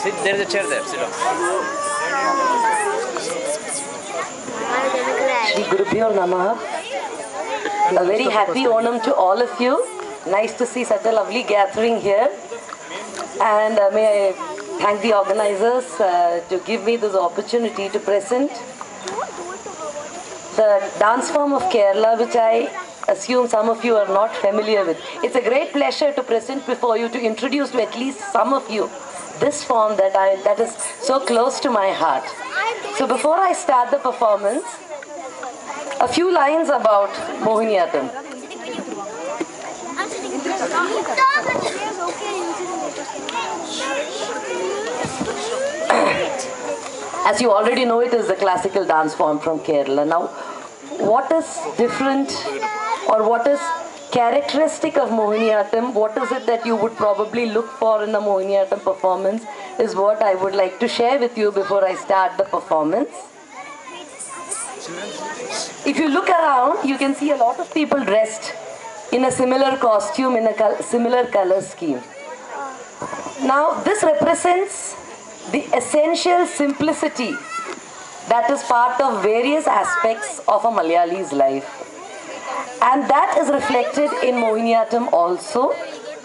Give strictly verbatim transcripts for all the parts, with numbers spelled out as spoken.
Sit, there is a chair there. Sit down. Shri Gurubhyo Namaha. A very happy Onam to all of you. Nice to see such a lovely gathering here. And uh, may I thank the organizers uh, to give me this opportunity to present the dance form of Kerala, which I assume some of you are not familiar with. It's a great pleasure to present before you, to introduce to at least some of you this form that I that is so close to my heart. So before I start the performance, a few lines about Mohiniyattam. As you already know, it is the classical dance form from Kerala. Now, what is different or what is characteristic of Mohiniyattam, what is it that you would probably look for in the Mohiniyattam performance, is what I would like to share with you before I start the performance. If you look around, you can see a lot of people dressed in a similar costume, in a similar color scheme. Now, this represents the essential simplicity that is part of various aspects of a Malayali's life. And that is reflected in Mohiniyattam also.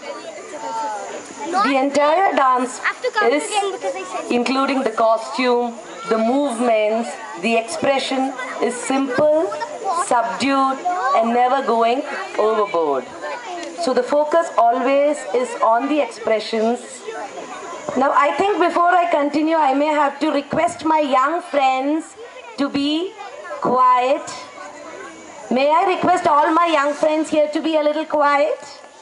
The entire dance is, including the costume, the movements, the expression, is simple, subdued, and never going overboard. So the focus always is on the expressions. Now, I think before I continue, I may have to request my young friends to be quiet. May I request all my young friends here to be a little quiet?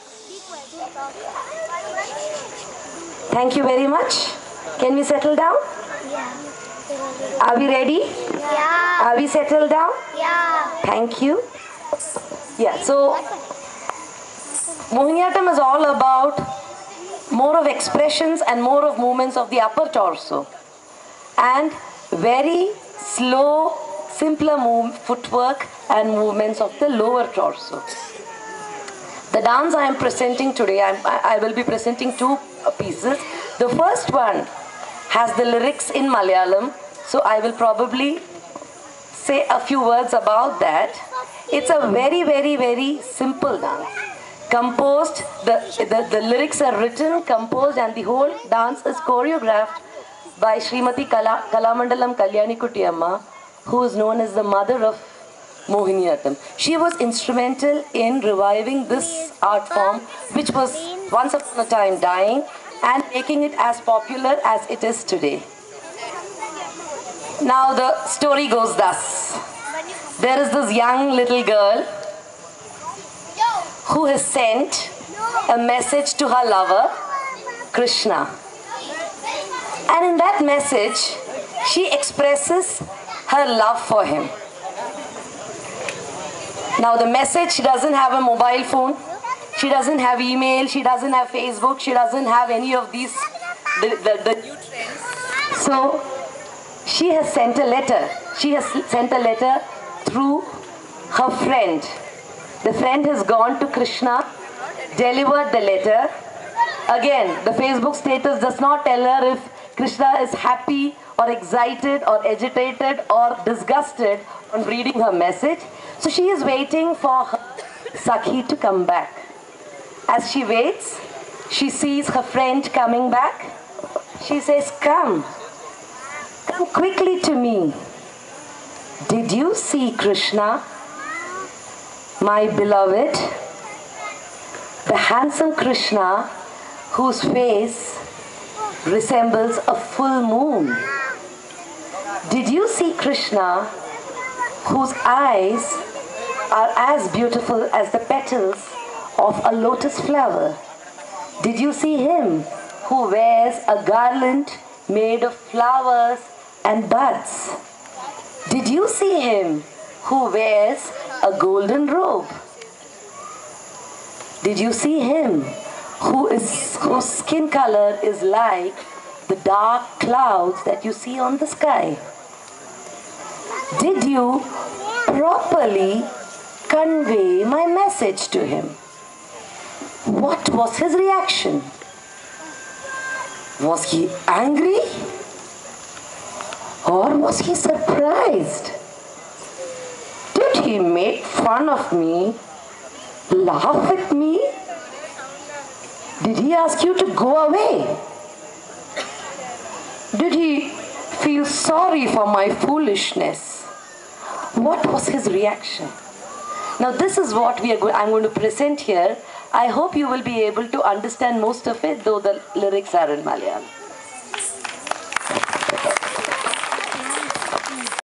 Thank you very much. Can we settle down? Yeah. Are we ready? Yeah. Are we settled down? Yeah. Thank you. Yeah, so Mohiniyattam is all about more of expressions and more of movements of the upper torso, and very slow, simpler move, footwork and movements of the lower torso. The dance I am presenting today, I'm, I will be presenting two pieces. The first one has the lyrics in Malayalam, so I will probably say a few words about that. It's a very, very, very simple dance. Composed, the, the, the lyrics are written, composed, and the whole dance is choreographed by Srimati Kala, Kalamandalam Kalyanikutti Amma, who is known as the mother of Mohiniyattam. She was instrumental in reviving this art form, which was once upon a time dying, and making it as popular as it is today. Now the story goes thus. There is this young little girl who has sent a message to her lover, Krishna. And in that message, she expresses her love for him. Now the message, she doesn't have a mobile phone, she doesn't have email, she doesn't have Facebook, she doesn't have any of these, the, the, the new trends. So she has sent a letter. She has sent a letter through her friend. The friend has gone to Krishna, delivered the letter. Again, the Facebook status does not tell her if Krishna is happy or excited or agitated or disgusted on reading her message. So she is waiting for her Sakhi to come back. As she waits, she sees her friend coming back. She says, "Come, come quickly to me. Did you see Krishna, my beloved? The handsome Krishna whose face resembles a full moon. Did you see Krishna whose eyes are as beautiful as the petals of a lotus flower? Did you see him who wears a garland made of flowers and buds? Did you see him who wears a golden robe? Did you see him who is, whose skin color is like the dark clouds that you see on the sky? Did you properly convey my message to him? What was his reaction?" Was he angry? Or was he surprised? Did he make fun of me? Laugh at me? Did he ask you to go away? Did he feel sorry for my foolishness? What was his reaction? Now this is what we are go- I'm going to present here. I hope you will be able to understand most of it, though the lyrics are in Malayalam.